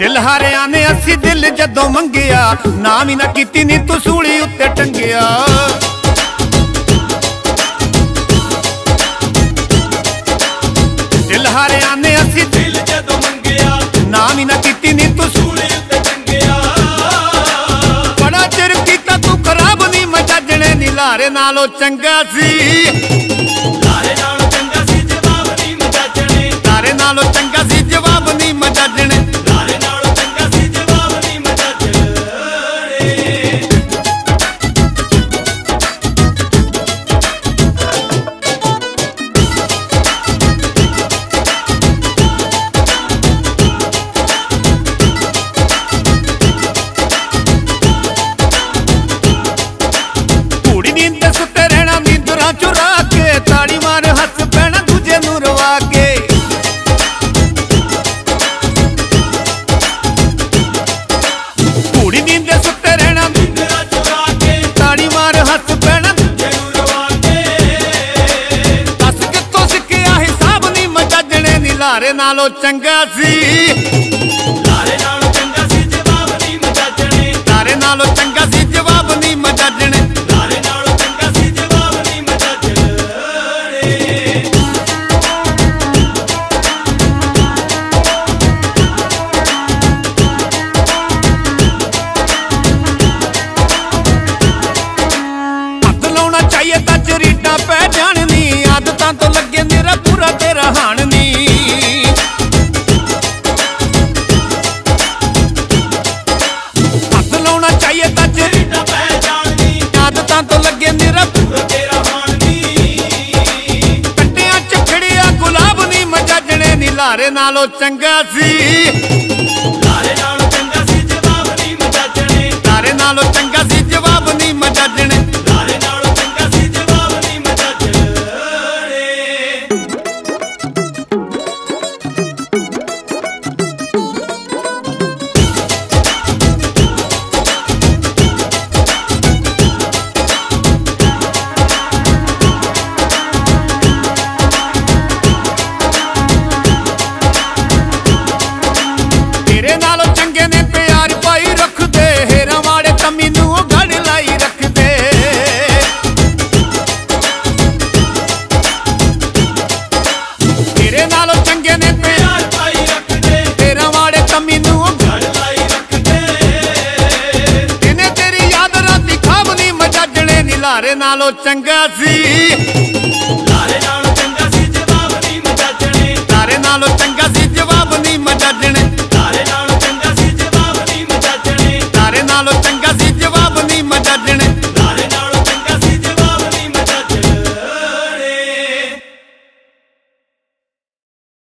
दिल हारिया ने असी दिल जदों मंगिया, ना भी ना कीती नी तू सूली उत्ते टंगिया। दिल हारिया ने असी दिल जदों मंगिया, ना भी ना कीती नी तू सूली उत्ते टंगिया। बड़ा चिर कीता तू खराब नी मजाजणे नी, लारे नालों चंगा सी, लारे नालों चंगा सी जवाब नी मजाजणे, लारे नालों चंगा सी जवाब नी मजाजणे, लारे नालों चंगा सी जवाब नी मजाजणे। कूड़ी नींद सुते रहना नींदरा चुरा के, ताड़ी मार हस पैना दूजे नू रवा के। कूड़ी नींद सुते रहना नींदरा चुरा के, ताड़ी मार हस पैना दूजे नू रवा के। दस कित्तों सिक्किया हिसाब नी मजाजणे नी, लारे नालों चंगा सी, लारे नालों चंगा सी जवाब नी मजाजणे, लारे नालों चंगा सी जवाब नी मजाजणे। लारे नालों चंगा सी जवाब नी मजाजणे। हथ लाउणा चाहिए तां चरीटा पै जाणनी, आदतां तो लगे मेरा पूरा तेरा हाणनी। हथ लाउणा चाहिए तां रीटा पै जाणनी, आदतां तो लगे मेरा पूरा तेरा हाणनी। कट्टियां चखड़िया गुलाब नी मजाजणे नी, लारे नालों चंगा सी, लारे नालों चंगा सी जवाब नी मजाजणे, लारे नालों चंगा सी जवाब नी मजाजणे। लारे नालों चंगा सी जवाब नी मजाजणे। तेरे नालों चंगे ने प्यार पाई रख दे, हेरा वाले तमी नू गड़ लाई रख दे। तेरे नालों चंगे ने प्यार पाई रख दे, हेरा वाले तमी नू गड़ लाई रख दे। इन्हें तेरी याद राती खाब नी मजाजणे नी, लारे नालों चंगा सी,